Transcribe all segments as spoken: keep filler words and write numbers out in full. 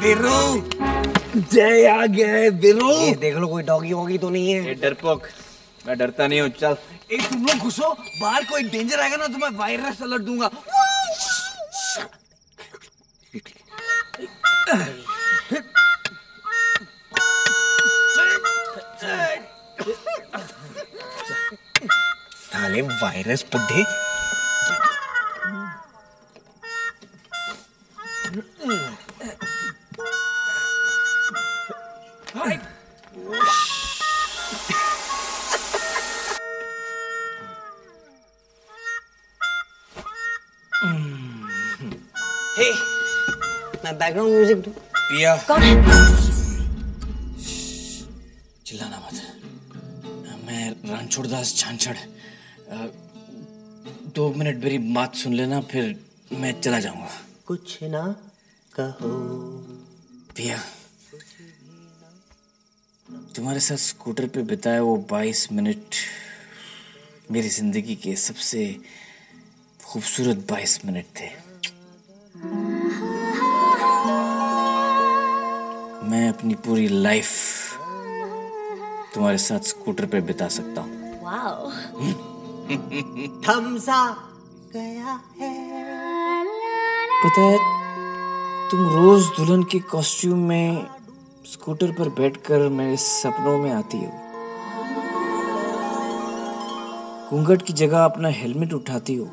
बिरू, जय आ गया है बिरू। ये देख लो कोई डॉगी वॉगी तो नहीं है। ये डरपोक, मैं डरता नहीं हूँ। चल ए तुम लोग घुसो, बाहर कोई डेंजर आएगा ना तो मैं वायरस अलर्ट दूंगा। साले वायरस बुड्ढे। हे, मैं बैकग्राउंड म्यूजिक दूं? पिया। कौन है? चिल्लाना मत। मैं रणछोड़दास छाछड़। दो मिनट मेरी बात सुन लेना, फिर मैं चला जाऊंगा। कुछ ना कहो। पिया, तुम्हारे साथ स्कूटर पे बिताए वो बाईस मिनट मेरी जिंदगी के सबसे खूबसूरत बाईस मिनट थे। मैं अपनी पूरी लाइफ तुम्हारे साथ स्कूटर पे बिता सकता हूँ। वाओ। थम्सा गया है। पता है, तुम रोज दुल्हन के कॉस्ट्यूम में स्कूटर पर बैठकर मेरे सपनों में आती हो। घूंघट की जगह अपना हेलमेट उठाती हो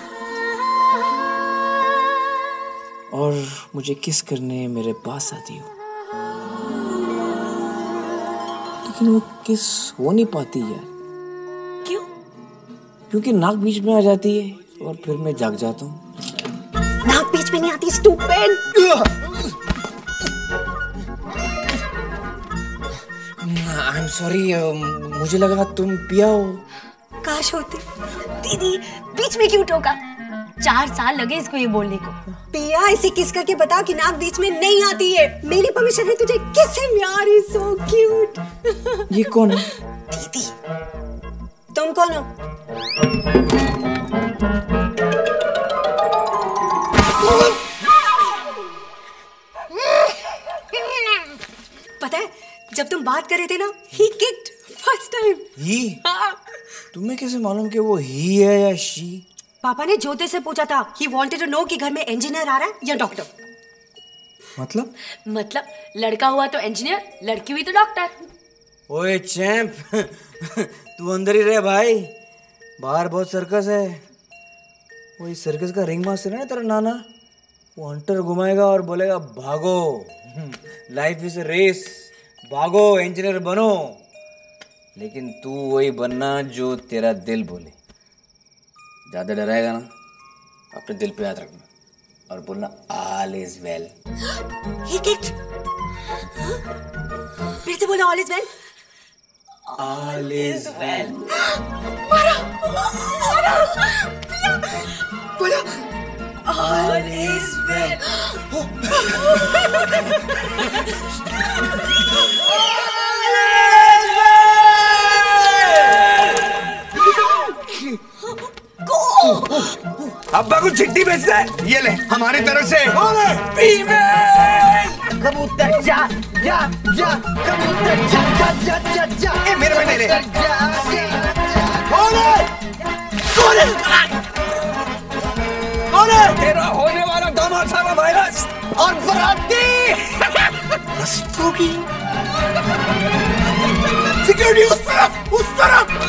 और मुझे किस करने मेरे पास आती हो। लेकिन वो किस हो नहीं पाती यार। क्यों? क्योंकि नाक बीच में आ जाती है और फिर मैं जाग जाता हूँ। नाक बीच में नहीं आती, स्टूपिड। आई एम सॉरी, मुझे लगा तुम पिया हो। काश होते। दीदी बीच में क्यों टोका? चार साल लगे इसको ये बोलने को। पिया, इसे किस करके बता कि नाक बीच में नहीं आती है। मेरी परमिशन है तुझे किस हिम यार, इज सो क्यूट। ये कौन है? दीदी। तुम कौन हो? पता है, जब तुम बात कर रहे थे ना, he kicked first time। ही? हाँ। तुम्हें कैसे मालूम कि वो ही है या शी? पापा ने ज्योति से पूछा था। He wanted to know कि घर में इंजीनियर आ रहा है या डॉक्टर। मतलब? मतलब लड़का हुआ तो इंजीनियर, लड़की हुई तो डॉक्टर। ओए चैंप, तू अंदर ही रह भाई, बाहर बहुत सर्कस है। वो इस सर्कस का रिंग मास्टर है ना तेरा नाना, वो हंटर घुमाएगा और बोलेगा भागो, लाइफ इज अ रेस, भागो इंजीनियर बनो। लेकिन तू वही बनना जो तेरा दिल बोले। ज्यादा डराएगा ना, अपने दिल पे याद रखना और बोलना all is well. He kicked। फिर से बोला all is well. All is well. मारा, मारा, बोला ऑल इज वेल। अब्बा को चिट्ठी भेजता है, ये ले हमारी तरफ से। कबूतर जा जा जा, कबूतर जा जा जा जा जा। ए मेरे में ले ले। कौन है? कौन है? कौन है? तेरा होने वाला दामाद साहब वायरस और बराती। सिक्योरिटी उस तरफ, उस तरफ।